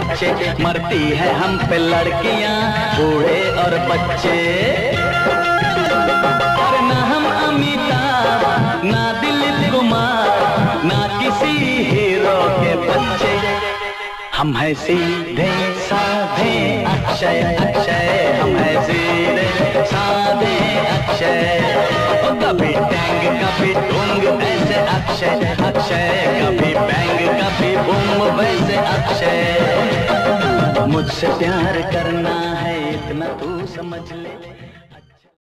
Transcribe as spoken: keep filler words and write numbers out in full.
कच्चे, मरती है हम पे लड़कियां बूढ़े और बच्चे। और ना हम अमिताभ ना दिलीप कुमार ना किसी हीरो के बच्चे, हम हैं सीधे साधे अक्षय अक्षय, हम हैं सीधे साधे अक्षय। ओ कभी टैंग कभी टूंग ऐसे अक्षय अक्षय, कभी बैंग कभी बूम वैसे अक्षय। मुझसे प्यार करना है इतना तू समझ ले।